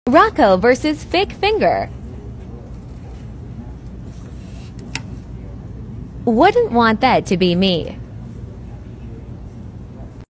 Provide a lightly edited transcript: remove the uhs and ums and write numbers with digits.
Rocco versus Fake Finger. Wouldn't want that to be me.